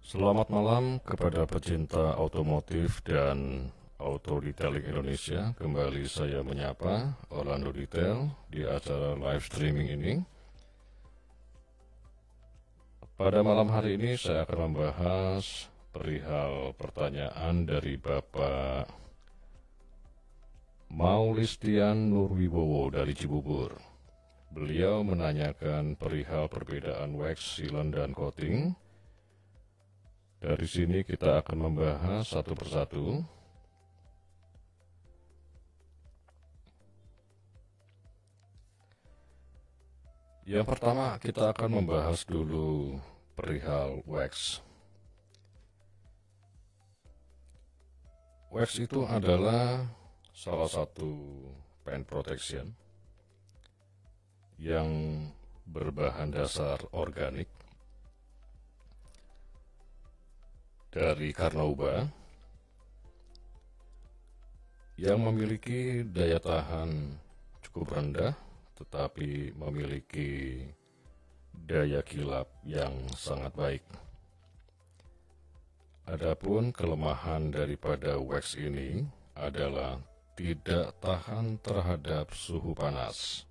Selamat malam kepada pecinta otomotif dan auto detailing Indonesia. Kembali saya menyapa Orlando Detail di acara live streaming ini. Pada malam hari ini saya akan membahas perihal pertanyaan dari Bapak Maulistian Nurwibowo dari Cibubur. Beliau menanyakan perihal perbedaan wax, sealant, dan coating. Dari sini kita akan membahas satu persatu. Yang pertama kita akan membahas dulu perihal wax. Wax itu adalah salah satu paint protection yang berbahan dasar organik dari Carnauba yang memiliki daya tahan cukup rendah tetapi memiliki daya kilap yang sangat baik. Adapun kelemahan daripada wax ini adalah tidak tahan terhadap suhu panas.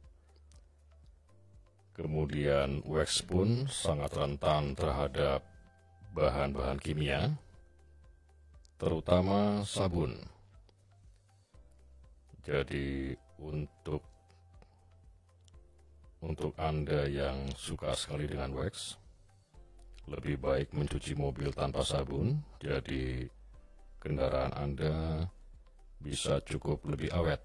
Kemudian wax pun sangat rentan terhadap bahan-bahan kimia, terutama sabun. Jadi untuk Anda yang suka sekali dengan wax, lebih baik mencuci mobil tanpa sabun, jadi kendaraan Anda bisa cukup lebih awet.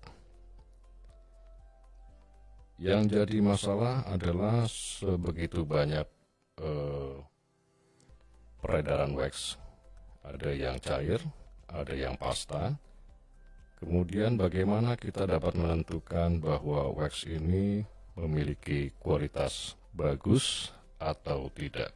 Yang jadi masalah adalah sebegitu banyak peredaran wax. Ada yang cair, ada yang pasta. Kemudian bagaimana kita dapat menentukan bahwa wax ini memiliki kualitas bagus atau tidak?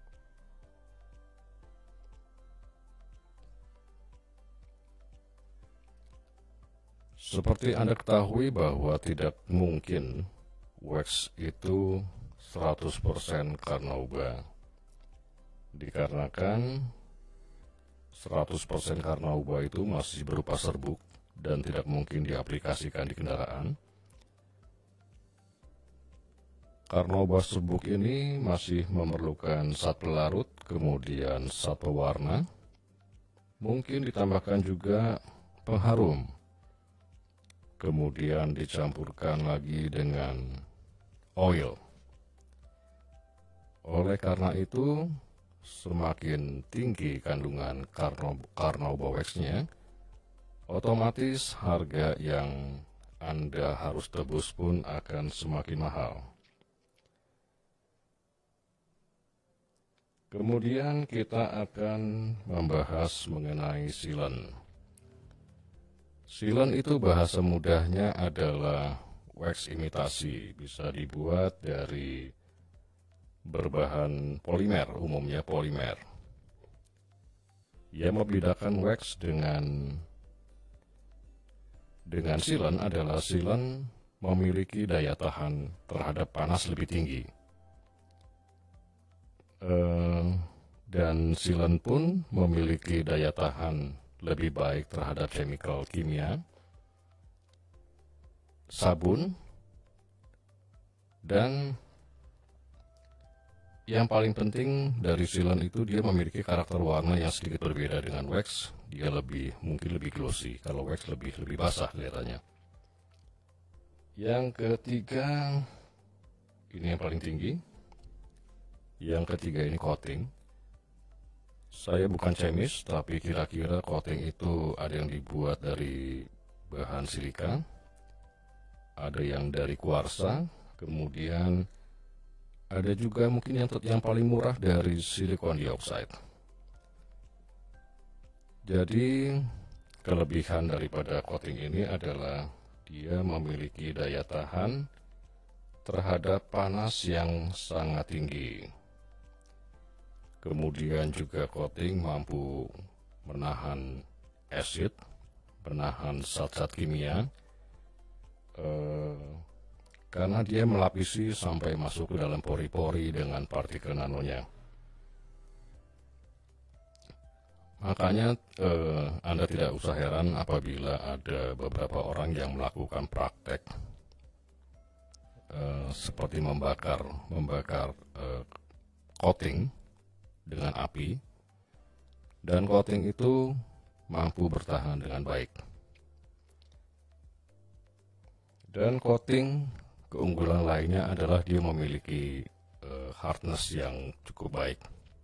Seperti Anda ketahui bahwa tidak mungkin wax itu 100% Carnauba. Dikarenakan 100% Carnauba itu masih berupa serbuk dan tidak mungkin diaplikasikan di kendaraan. Carnauba serbuk ini masih memerlukan zat pelarut, kemudian zat pewarna, mungkin ditambahkan juga pengharum, kemudian dicampurkan lagi dengan oil. Oleh karena itu, semakin tinggi kandungan Carnauba wax-nya, otomatis harga yang Anda harus tebus pun akan semakin mahal. Kemudian kita akan membahas mengenai sealant. Sealant itu bahasa mudahnya adalah wax imitasi, bisa dibuat dari berbahan polimer, umumnya polimer. Yang membedakan wax dengan sealant adalah sealant memiliki daya tahan terhadap panas lebih tinggi. Dan sealant pun memiliki daya tahan lebih baik terhadap chemical kimia, sabun, dan yang paling penting dari sealant itu dia memiliki karakter warna yang sedikit berbeda dengan wax. Dia mungkin lebih glossy, kalau wax lebih basah kelihatannya. Yang ketiga, ini yang paling tinggi. Yang ketiga ini coating. Saya bukan chemist, tapi kira-kira coating itu ada yang dibuat dari bahan silika, ada yang dari kuarsa, kemudian ada juga mungkin yang paling murah dari silicon dioxide. Jadi kelebihan daripada coating ini adalah dia memiliki daya tahan terhadap panas yang sangat tinggi. Kemudian juga coating mampu menahan asid, menahan zat-zat kimia, karena dia melapisi sampai masuk ke dalam pori-pori dengan partikel nanonya. Makanya Anda tidak usah heran apabila ada beberapa orang yang melakukan praktek seperti membakar coating dengan api, dan coating itu mampu bertahan dengan baik. Dan coating keunggulan lainnya adalah dia memiliki hardness yang cukup baik.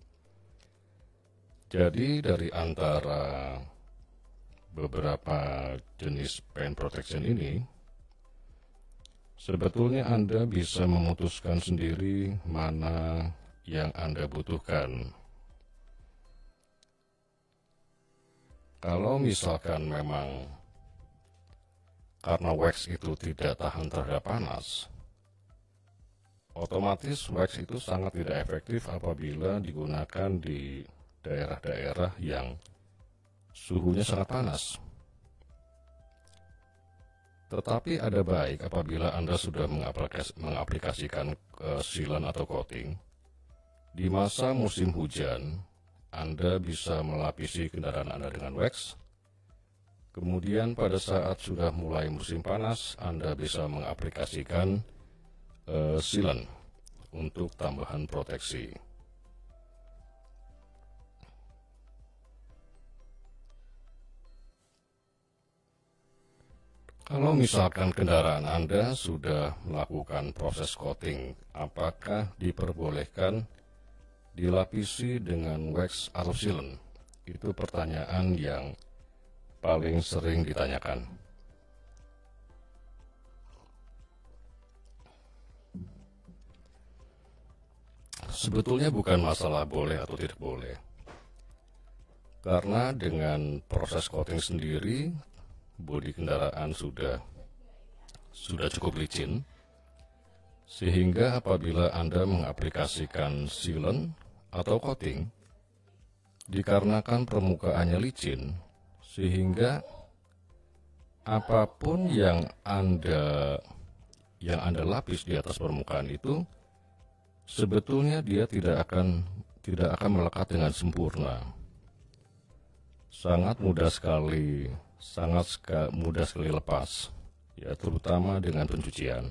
Jadi dari antara beberapa jenis paint protection ini, sebetulnya Anda bisa memutuskan sendiri mana yang Anda butuhkan. Kalau misalkan memang karena wax itu tidak tahan terhadap panas, otomatis wax itu sangat tidak efektif apabila digunakan di daerah-daerah yang suhunya sangat panas. Tetapi ada baik apabila Anda sudah mengaplikasikan sealant atau coating, di masa musim hujan, Anda bisa melapisi kendaraan Anda dengan wax. Kemudian pada saat sudah mulai musim panas, Anda bisa mengaplikasikan sealant untuk tambahan proteksi. Kalau misalkan kendaraan Anda sudah melakukan proses coating, apakah diperbolehkan dilapisi dengan wax atau sealant? Itu pertanyaan yang paling sering ditanyakan. Sebetulnya bukan masalah boleh atau tidak boleh. Karena dengan proses coating sendiri, bodi kendaraan sudah cukup licin, sehingga apabila Anda mengaplikasikan sealant atau coating, dikarenakan permukaannya licin, sehingga apapun yang Anda lapis di atas permukaan itu, sebetulnya dia tidak akan melekat dengan sempurna. Sangat mudah sekali lepas, ya, terutama dengan pencucian.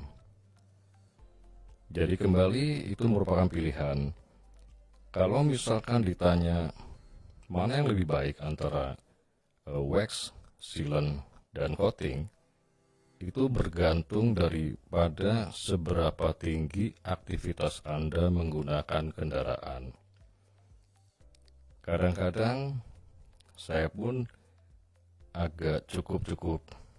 Jadi kembali itu merupakan pilihan. Kalau misalkan ditanya mana yang lebih baik antara wax, sealant, dan coating, itu bergantung daripada seberapa tinggi aktivitas Anda menggunakan kendaraan. Kadang-kadang saya pun agak cukup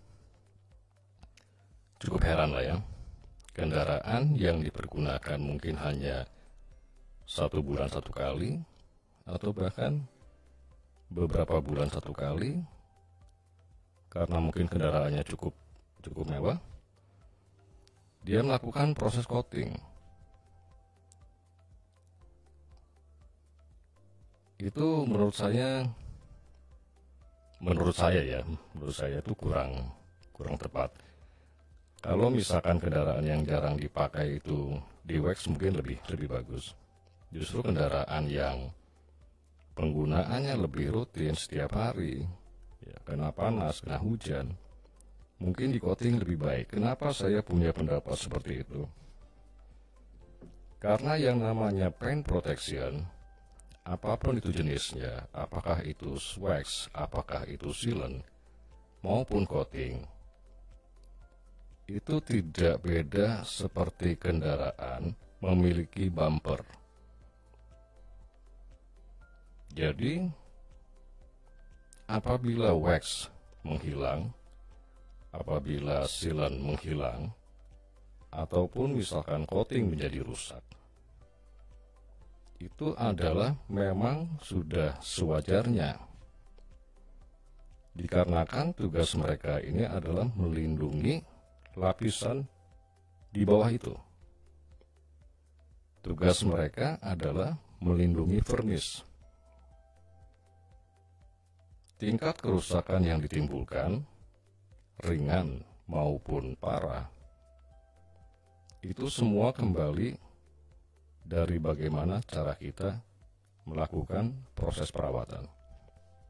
heran lah ya. Kendaraan yang dipergunakan mungkin hanya 1 bulan 1 kali, atau bahkan beberapa bulan 1 kali, karena mungkin kendaraannya cukup mewah, dia melakukan proses coating. Itu menurut saya itu kurang tepat. Kalau misalkan kendaraan yang jarang dipakai itu di wax, mungkin lebih bagus. Justru kendaraan yang penggunaannya lebih rutin setiap hari, ya, kena panas, kena hujan, mungkin di coating lebih baik. Kenapa saya punya pendapat seperti itu? Karena yang namanya paint protection, apapun itu jenisnya, apakah itu wax, apakah itu sealant, maupun coating, itu tidak beda seperti kendaraan memiliki bumper. Jadi, apabila wax menghilang, apabila sealant menghilang, ataupun misalkan coating menjadi rusak, itu adalah memang sudah sewajarnya. Dikarenakan tugas mereka ini adalah melindungi lapisan di bawah itu. Tugas mereka adalah melindungi vernis. Tingkat kerusakan yang ditimbulkan, ringan maupun parah, itu semua kembali dari bagaimana cara kita melakukan proses perawatan.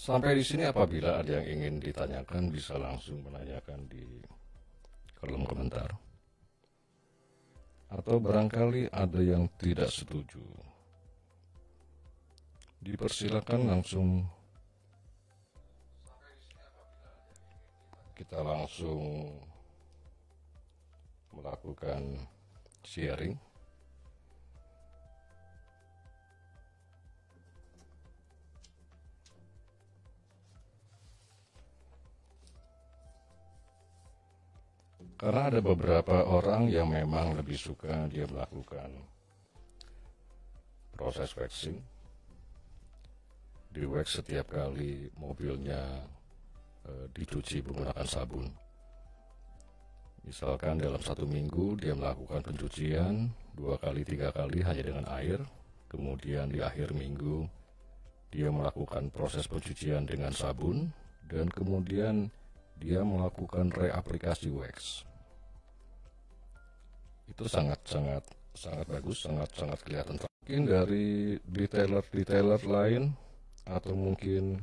Sampai di sini apabila ada yang ingin ditanyakan bisa langsung menanyakan di kolom komentar. Atau barangkali ada yang tidak setuju, dipersilakan langsung kita langsung melakukan sharing. Karena ada beberapa orang yang memang lebih suka dia melakukan proses waxing. Di wax setiap kali mobilnya dicuci menggunakan sabun. Misalkan dalam 1 minggu dia melakukan pencucian 2 kali 3 kali hanya dengan air. Kemudian di akhir minggu dia melakukan proses pencucian dengan sabun. Dan kemudian dia melakukan reaplikasi wax. Itu sangat bagus, sangat kelihatan. Mungkin dari detailer lain atau mungkin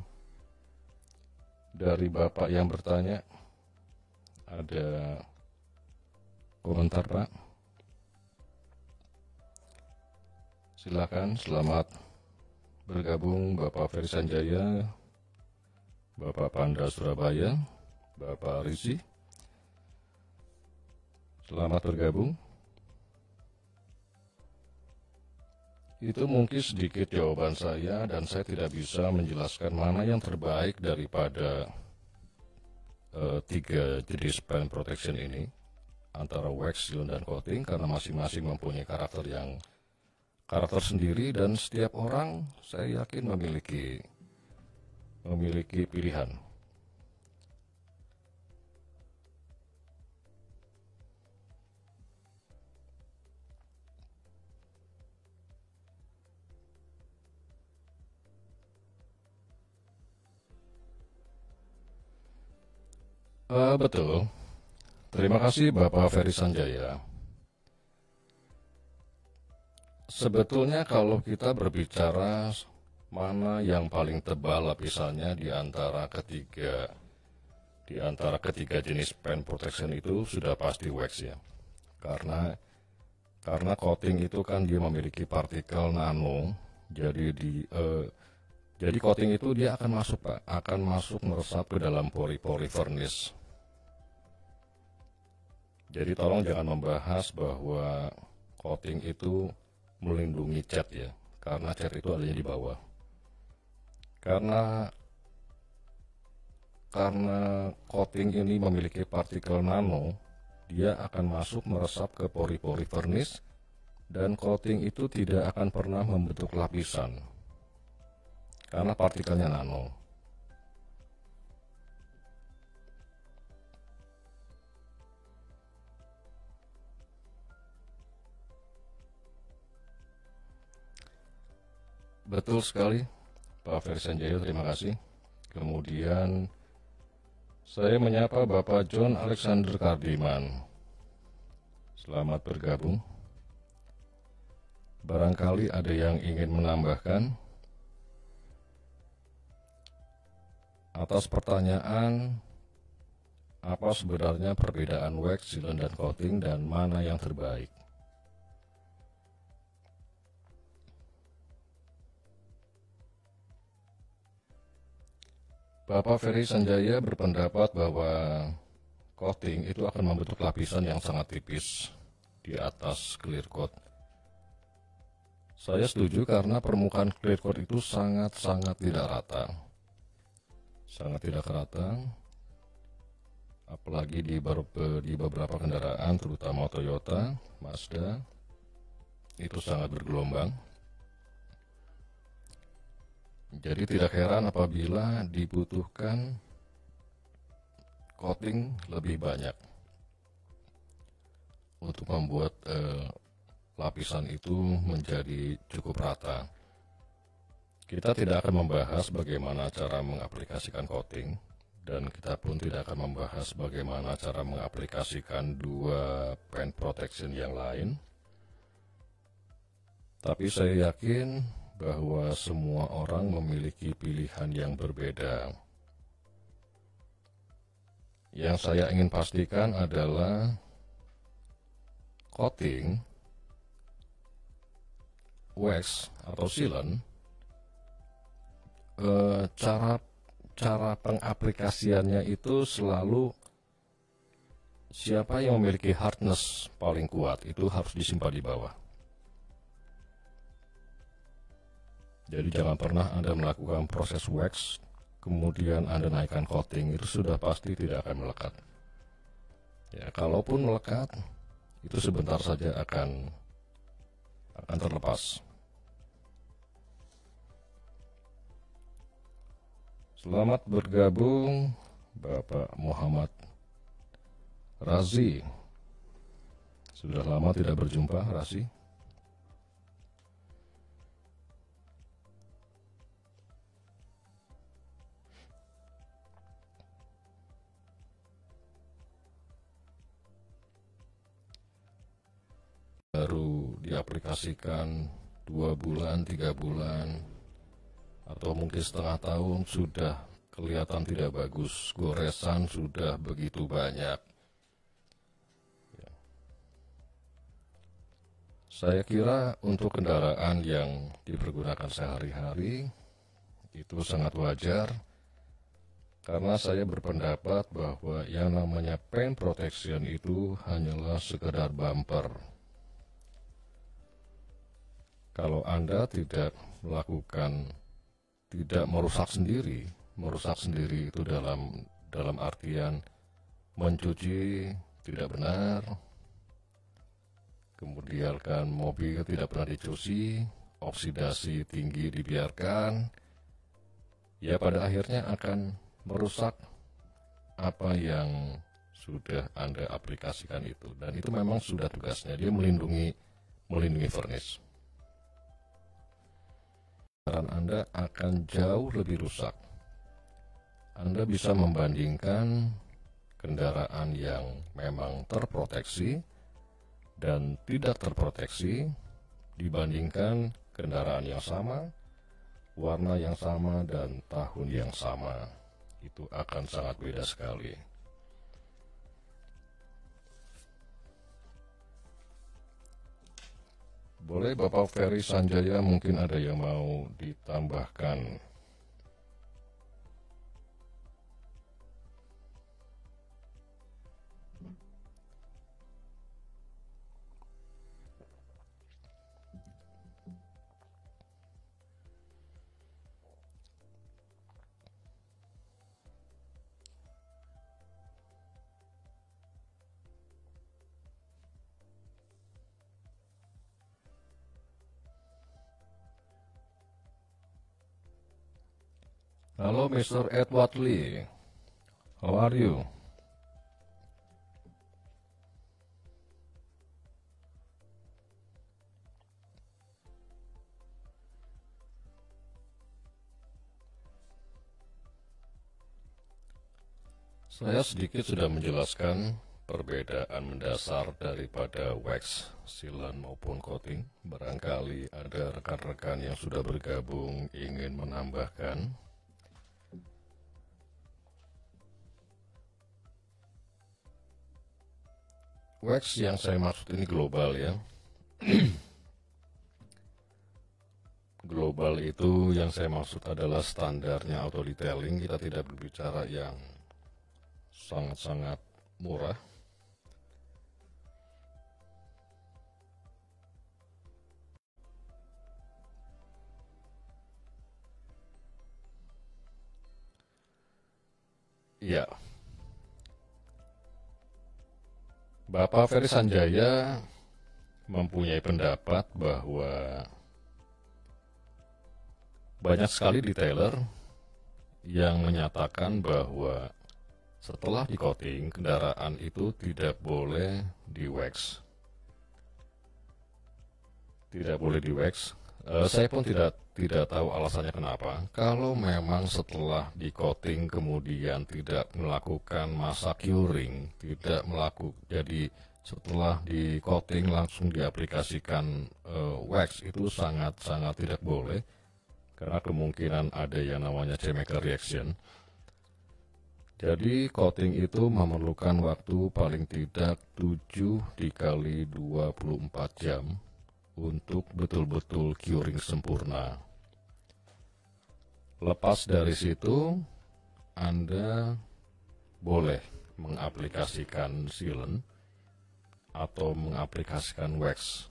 dari Bapak yang bertanya, ada komentar Pak? Silakan, selamat bergabung Bapak Ferry Sanjaya, Bapak Panda Surabaya, Bapak Rizi. Selamat bergabung. Itu mungkin sedikit jawaban saya, dan saya tidak bisa menjelaskan mana yang terbaik daripada 3 jenis paint protection ini, antara wax, sealant, dan coating, karena masing-masing mempunyai karakter sendiri, dan setiap orang saya yakin memiliki pilihan. Betul. Terima kasih Bapak Ferry Sanjaya. Sebetulnya kalau kita berbicara mana yang paling tebal lapisannya di antara ketiga jenis paint protection itu sudah pasti wax ya. Karena coating itu kan dia memiliki partikel nano, jadi coating itu dia akan masuk meresap ke dalam pori-pori furnace. Jadi tolong jangan membahas bahwa coating itu melindungi cat ya, karena cat itu adanya di bawah. Karena coating ini memiliki partikel nano, dia akan masuk meresap ke pori-pori furnace, dan coating itu tidak akan pernah membentuk lapisan karena partikelnya nano. Betul sekali Pak Ferry Sanjaya, terima kasih. Kemudian saya menyapa Bapak John Alexander Kardiman. Selamat bergabung. Barangkali ada yang ingin menambahkan atas pertanyaan apa sebenarnya perbedaan wax, sealant, dan coating, dan mana yang terbaik. Bapak Ferry Sanjaya berpendapat bahwa coating itu akan membentuk lapisan yang sangat tipis di atas clear coat. Saya setuju karena permukaan clear coat itu sangat tidak rata. Sangat tidak rata. Apalagi di beberapa kendaraan terutama Toyota, Mazda, itu sangat bergelombang. Jadi tidak heran apabila dibutuhkan coating lebih banyak untuk membuat lapisan itu menjadi cukup rata. Kita tidak akan membahas bagaimana cara mengaplikasikan coating, dan kita pun tidak akan membahas bagaimana cara mengaplikasikan 2 paint protection yang lain. Tapi saya yakin bahwa semua orang memiliki pilihan yang berbeda. Yang saya ingin pastikan adalah coating, wax atau sealant, cara pengaplikasiannya itu selalu siapa yang memiliki hardness paling kuat itu harus disimpan di bawah. Jadi jangan pernah Anda melakukan proses wax kemudian Anda naikkan coating, itu sudah pasti tidak akan melekat. Ya, kalaupun melekat, itu sebentar saja akan terlepas. Selamat bergabung Bapak Muhammad Razi. Sudah lama tidak berjumpa, Razi. Baru diaplikasikan 2 bulan, 3 bulan, atau mungkin setengah tahun sudah kelihatan tidak bagus, goresan sudah begitu banyak. Ya. Saya kira untuk kendaraan yang dipergunakan sehari-hari itu sangat wajar, karena saya berpendapat bahwa yang namanya paint protection itu hanyalah sekedar bumper. Kalau Anda tidak merusak sendiri itu dalam artian mencuci tidak benar, kemudian kan mobil tidak pernah dicuci, oksidasi tinggi dibiarkan, ya pada akhirnya akan merusak apa yang sudah Anda aplikasikan itu. Dan itu memang sudah tugasnya, dia melindungi furnace. Kendaraan Anda akan jauh lebih rusak. Anda bisa membandingkan kendaraan yang memang terproteksi dan tidak terproteksi dibandingkan kendaraan yang sama, warna yang sama, dan tahun yang sama. Itu akan sangat beda sekali. Boleh Bapak Ferry Sanjaya, mungkin ada yang mau ditambahkan. Halo Mr. Edward Lee, how are you? Saya sedikit sudah menjelaskan perbedaan mendasar daripada wax, sealant maupun coating. Barangkali ada rekan-rekan yang sudah bergabung ingin menambahkan. Wax yang saya maksud ini global ya. Global itu yang saya maksud adalah standarnya auto detailing. Kita tidak berbicara yang sangat-sangat murah. Ya. Bapak Ferry Sanjaya mempunyai pendapat bahwa banyak sekali detailer yang menyatakan bahwa setelah di coating kendaraan itu tidak boleh di wax. Tidak boleh di wax. Saya pun tidak tahu alasannya kenapa. Kalau memang setelah di coating kemudian tidak melakukan masa curing, tidak melakukan, setelah di coating langsung diaplikasikan wax itu sangat-sangat tidak boleh, karena kemungkinan ada yang namanya chemical reaction. Jadi coating itu memerlukan waktu paling tidak 7 dikali 24 jam untuk betul-betul curing sempurna. Lepas dari situ, Anda boleh mengaplikasikan sealant atau mengaplikasikan wax.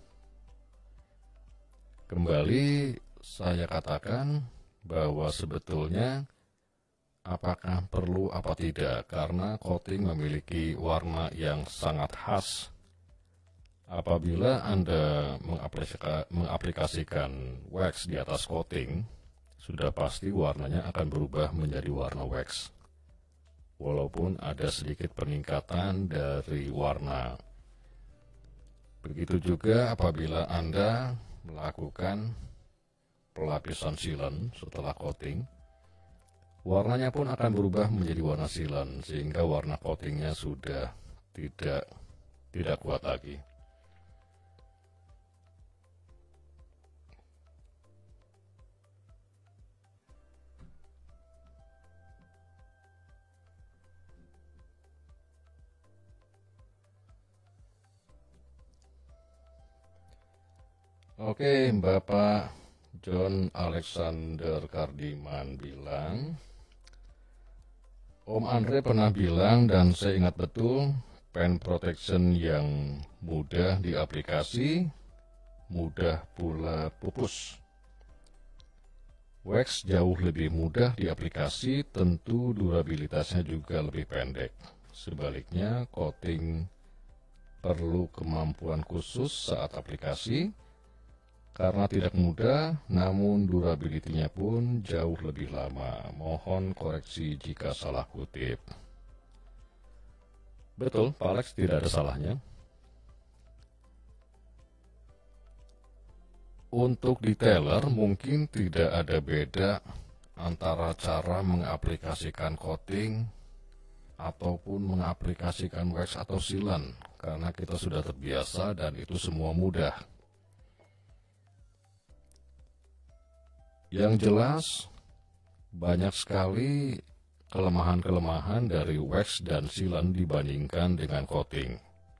Kembali saya katakan bahwa sebetulnya apakah perlu apa tidak, karena coating memiliki warna yang sangat khas. Apabila Anda mengaplikasikan wax di atas coating, sudah pasti warnanya akan berubah menjadi warna wax, walaupun ada sedikit peningkatan dari warna. Begitu juga apabila Anda melakukan pelapisan sealant setelah coating, warnanya pun akan berubah menjadi warna sealant, sehingga warna coatingnya sudah tidak kuat lagi. Oke, Bapak John Alexander Kardiman bilang, Om Andre pernah bilang dan saya ingat betul, pen protection yang mudah diaplikasi, mudah pula pupus. Wax jauh lebih mudah diaplikasi, tentu durabilitasnya juga lebih pendek. Sebaliknya, coating perlu kemampuan khusus saat aplikasi, karena tidak mudah, namun durability-nya pun jauh lebih lama. Mohon koreksi jika salah kutip. Betul, Pak Alex, tidak ada salahnya. Untuk detailer mungkin tidak ada beda antara cara mengaplikasikan coating ataupun mengaplikasikan wax atau sealant, karena kita sudah terbiasa dan itu semua mudah. Yang jelas, banyak sekali kelemahan-kelemahan dari wax dan sealant dibandingkan dengan coating.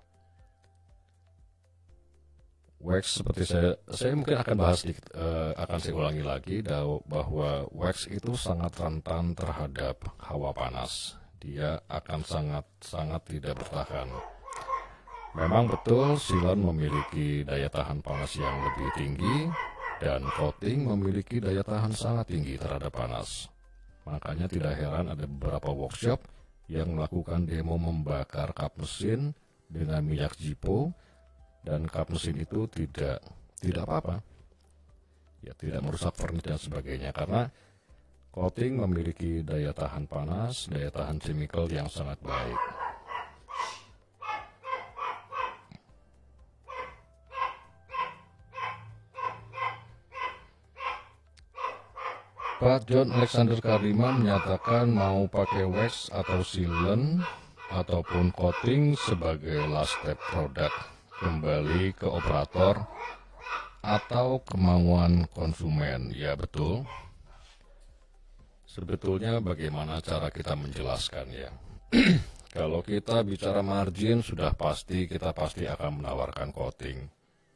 Wax, seperti saya mungkin akan bahas sedikit, akan saya ulangi lagi bahwa wax itu sangat rentan terhadap hawa panas. Dia akan sangat tidak bertahan. Memang betul, sealant memiliki daya tahan panas yang lebih tinggi, dan coating memiliki daya tahan sangat tinggi terhadap panas. Makanya tidak heran ada beberapa workshop yang melakukan demo membakar kap mesin dengan minyak Zippo, dan kap mesin itu tidak apa-apa. Ya, tidak merusak furnace dan sebagainya, karena coating memiliki daya tahan panas, daya tahan chemical yang sangat baik. Pak John Alexander Kardiman menyatakan mau pakai wax atau sealant ataupun coating sebagai last step produk, kembali ke operator atau kemauan konsumen. Ya betul. Sebetulnya bagaimana cara kita menjelaskan ya. Kalau kita bicara margin, sudah pasti kita akan menawarkan coating.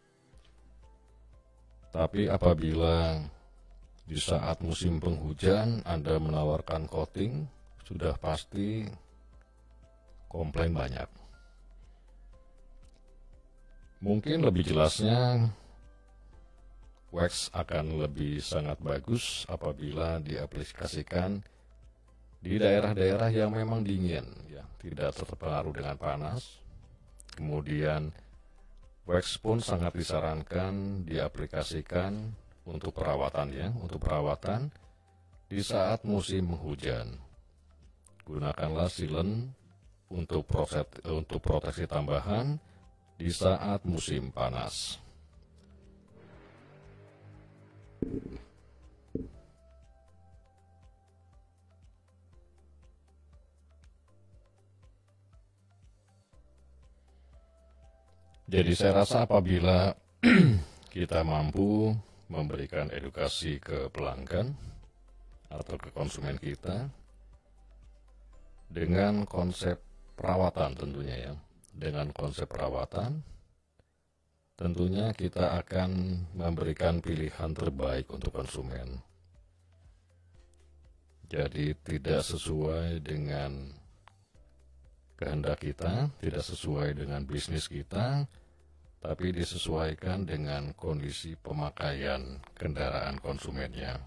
Tapi apabila di saat musim penghujan Anda menawarkan coating, sudah pasti komplain banyak. Mungkin lebih jelasnya, wax akan lebih sangat bagus apabila diaplikasikan di daerah-daerah yang memang dingin, ya, tidak terpengaruh dengan panas. Kemudian wax pun sangat disarankan diaplikasikan untuk perawatan, ya, untuk perawatan di saat musim hujan. Gunakanlah sealant untuk proteksi tambahan di saat musim panas. Jadi saya rasa apabila kita mampu memberikan edukasi ke pelanggan atau ke konsumen kita dengan konsep perawatan tentunya ya. Dengan konsep perawatan tentunya kita akan memberikan pilihan terbaik untuk konsumen. Jadi tidak sesuai dengan kehendak kita, tidak sesuai dengan bisnis kita, tapi disesuaikan dengan kondisi pemakaian kendaraan konsumennya.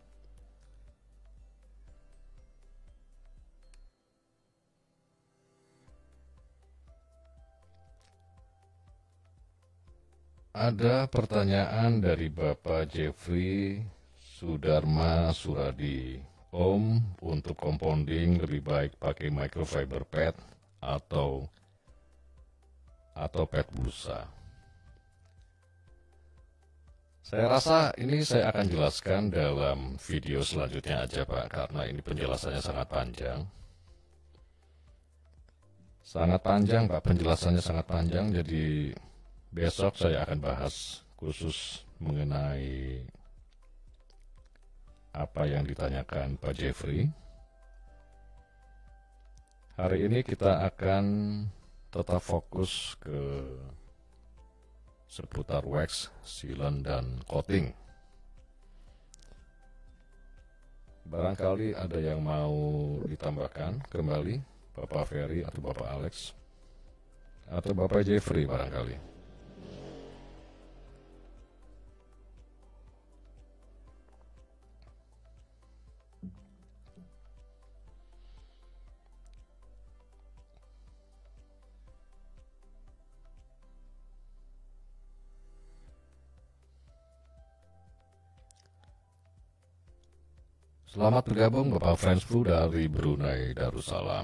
Ada pertanyaan dari Bapak Jeffrey Sudarma Suradi. Om, untuk compounding lebih baik pakai microfiber pad atau pad busa. Saya rasa ini saya akan jelaskan dalam video selanjutnya aja Pak, karena ini penjelasannya sangat panjang. Sangat panjang Pak, penjelasannya sangat panjang, jadi besok saya akan bahas khusus mengenai apa yang ditanyakan Pak Jeffrey. Hari ini kita akan tetap fokus ke seputar wax, sealant, dan coating. Barangkali ada yang mau ditambahkan kembali, Bapak Ferry atau Bapak Alex, atau Bapak Jeffrey barangkali. Selamat bergabung Bapak Friendsful dari Brunei Darussalam.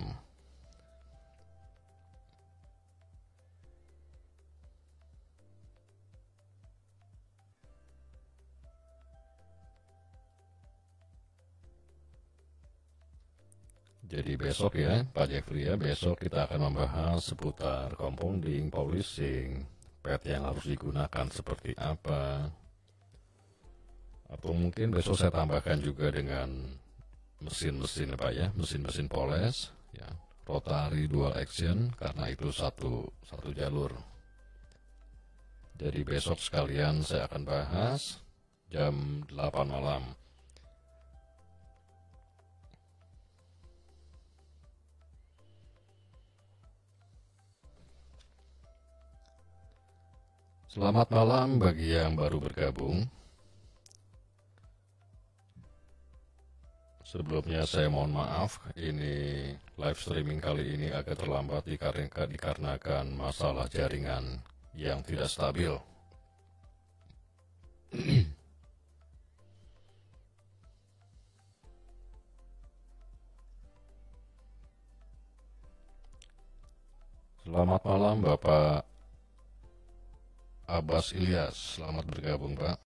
Jadi besok ya Pak Jeffrey ya, besok kita akan membahas seputar compounding, polishing, pad yang harus digunakan seperti apa. Atau mungkin besok saya tambahkan juga dengan mesin-mesin Pak ya, mesin-mesin poles ya, rotary dual action, karena itu satu jalur. Jadi besok sekalian saya akan bahas jam 8 malam. Selamat malam bagi yang baru bergabung. Sebelumnya saya mohon maaf, ini live streaming kali ini agak terlambat dikarenakan masalah jaringan yang tidak stabil. Selamat malam Bapak Abbas Ilyas, selamat bergabung Pak.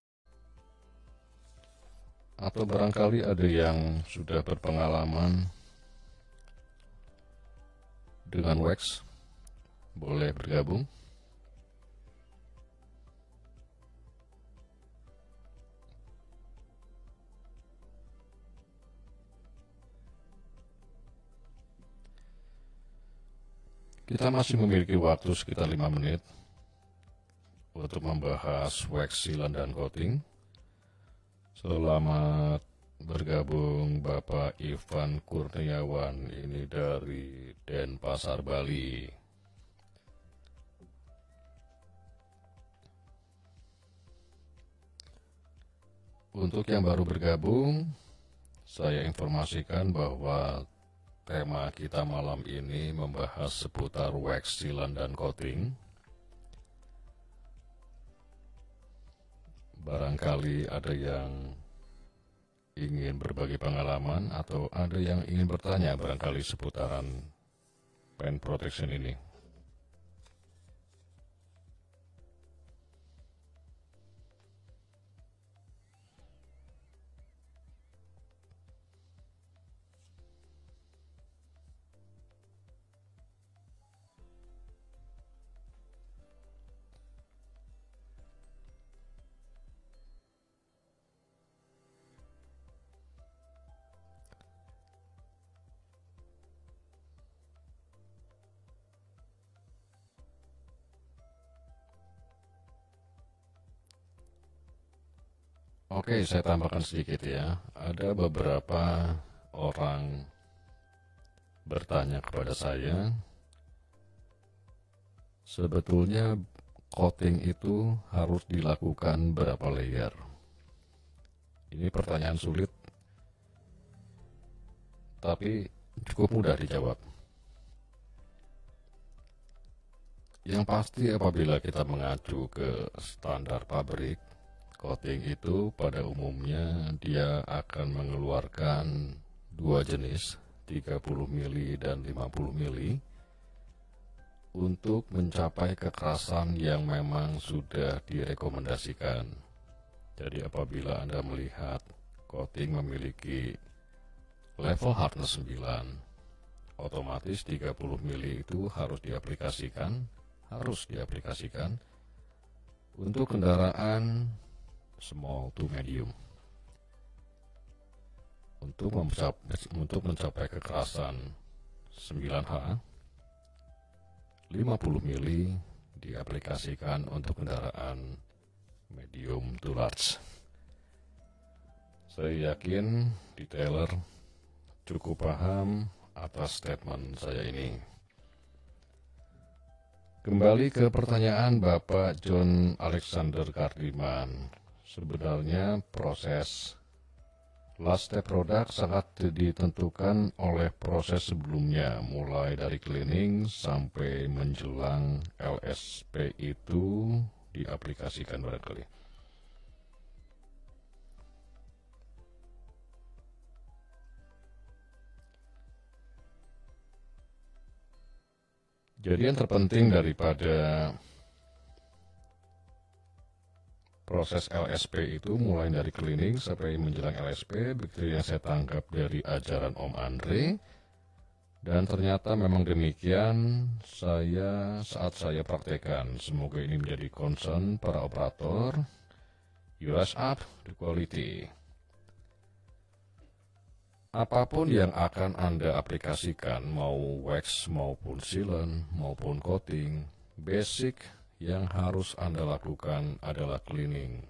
Atau barangkali ada yang sudah berpengalaman dengan wax, boleh bergabung. Kita masih memiliki waktu sekitar 5 menit untuk membahas wax, sealant, dan coating. Selamat bergabung Bapak Ivan Kurniawan, ini dari Denpasar, Bali. Untuk yang baru bergabung, saya informasikan bahwa tema kita malam ini membahas seputar wax, sealant, dan coating. Barangkali ada yang ingin berbagi pengalaman atau ada yang ingin bertanya barangkali seputaran paint protection ini. Oke, saya tambahkan sedikit ya. Ada beberapa orang bertanya kepada saya, sebetulnya coating itu harus dilakukan berapa layer? Ini pertanyaan sulit, tapi cukup mudah dijawab. Yang pasti apabila kita mengacu ke standar pabrik, coating itu pada umumnya dia akan mengeluarkan dua jenis, 30 mili dan 50 mili, untuk mencapai kekerasan yang memang sudah direkomendasikan. Jadi apabila Anda melihat coating memiliki level hardness 9, otomatis 30 mili itu harus diaplikasikan untuk kendaraan small to medium. Untuk mencapai kekerasan 9H, 50 mili diaplikasikan untuk kendaraan medium to large. Saya yakin detailer cukup paham atas statement saya ini. Kembali ke pertanyaan Bapak John Alexander Kardiman. Sebenarnya proses last step produk sangat ditentukan oleh proses sebelumnya, mulai dari cleaning sampai menjelang LSP itu diaplikasikan barangkali. Jadi yang terpenting daripada proses LSP itu mulai dari cleaning sampai menjelang LSP, begitu yang saya tangkap dari ajaran Om Andre. Dan ternyata memang demikian saat saya praktekkan. Semoga ini menjadi concern para operator. You rush up the quality. Apapun yang akan Anda aplikasikan, mau wax maupun sealant maupun coating, basic yang harus Anda lakukan adalah cleaning.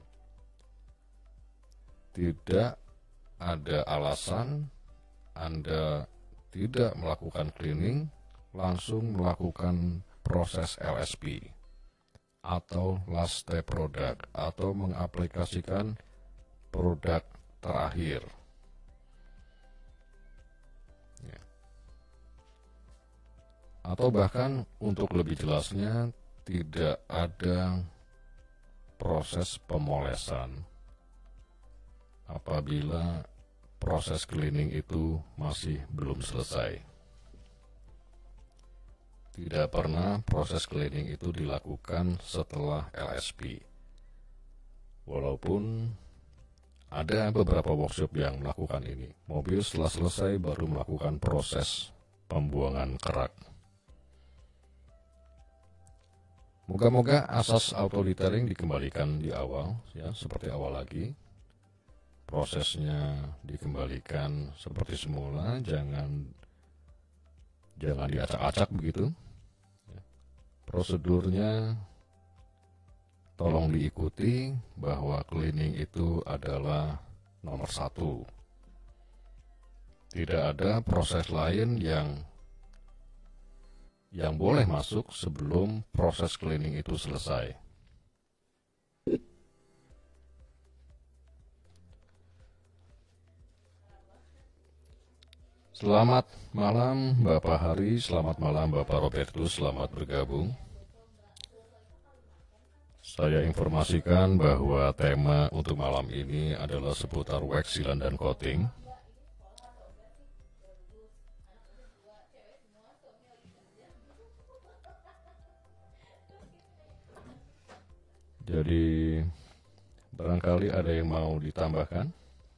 Tidak ada alasan Anda tidak melakukan cleaning, langsung melakukan proses LSP atau last step product, atau mengaplikasikan produk terakhir. Atau bahkan untuk lebih jelasnya, tidak ada proses pemolesan apabila proses cleaning itu masih belum selesai. Tidak pernah proses cleaning itu dilakukan setelah LSP. Walaupun ada beberapa workshop yang melakukan ini. Mobil setelah selesai baru melakukan proses pembuangan kerak. Moga-moga asas auto detailing dikembalikan di awal, ya, seperti awal lagi. Prosesnya dikembalikan seperti semula, jangan diacak-acak begitu. Prosedurnya tolong diikuti, bahwa cleaning itu adalah nomor 1. Tidak ada proses lain yang boleh masuk sebelum proses cleaning itu selesai. Selamat malam Bapak Hari, selamat malam Bapak Robertus, selamat bergabung. Saya informasikan bahwa tema untuk malam ini adalah seputar wax, sealant, dan coating. Jadi barangkali ada yang mau ditambahkan?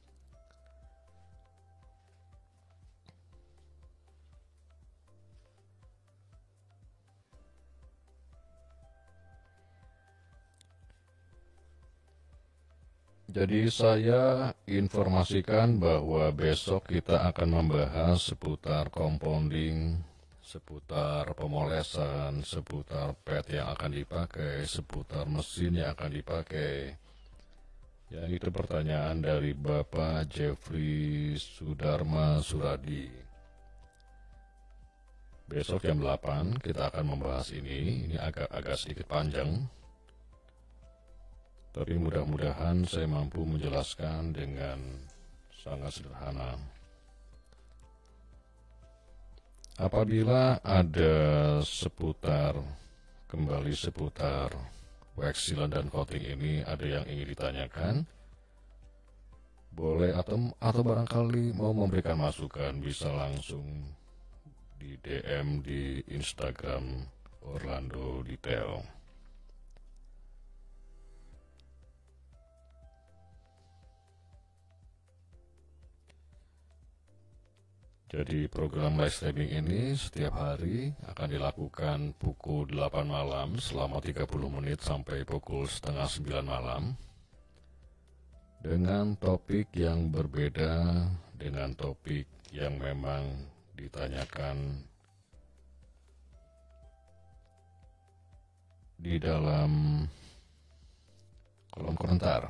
Jadi saya informasikan bahwa besok kita akan membahas seputar compounding, seputar pemolesan, seputar pad yang akan dipakai, seputar mesin yang akan dipakai. Yang itu pertanyaan dari Bapak Jeffrey Sudarma Suradi. Besok jam 8 kita akan membahas ini agak sedikit panjang. Tapi mudah-mudahan saya mampu menjelaskan dengan sangat sederhana. Apabila ada kembali seputar wax sealant dan coating ini ada yang ingin ditanyakan, boleh atau barangkali mau memberikan masukan, bisa langsung di DM di Instagram Orlando Detail. Jadi program live streaming ini setiap hari akan dilakukan pukul 8 malam selama 30 menit sampai pukul setengah 9 malam. Dengan topik yang berbeda, dengan topik yang memang ditanyakan di dalam kolom komentar.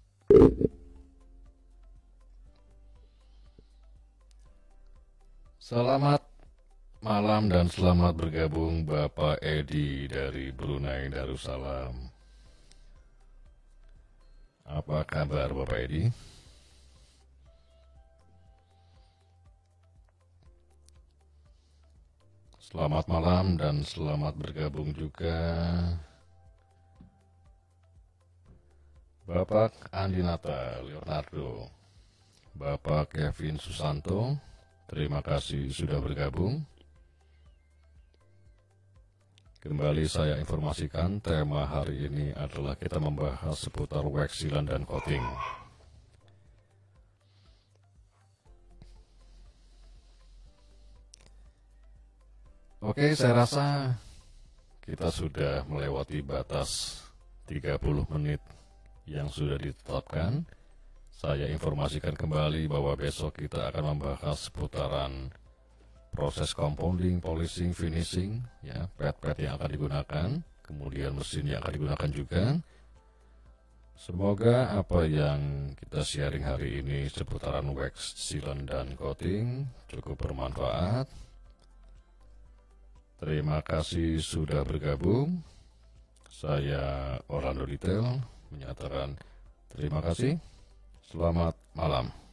Selamat malam dan selamat bergabung Bapak Edi dari Brunei Darussalam. Apa kabar Bapak Edi? Selamat malam dan selamat bergabung juga Bapak Andinata Leonardo, Bapak Kevin Susanto. Terima kasih sudah bergabung. Kembali saya informasikan, tema hari ini adalah kita membahas seputar wax sealant dan coating. Oke, saya rasa kita sudah melewati batas 30 menit yang sudah ditetapkan. Saya informasikan kembali bahwa besok kita akan membahas seputaran proses compounding, polishing, finishing, ya, pad-pad yang akan digunakan, kemudian mesin yang akan digunakan juga. Semoga apa yang kita sharing hari ini seputaran wax sealant dan coating cukup bermanfaat. Terima kasih sudah bergabung. Saya Orlando Detail menyatakan terima kasih. Selamat malam.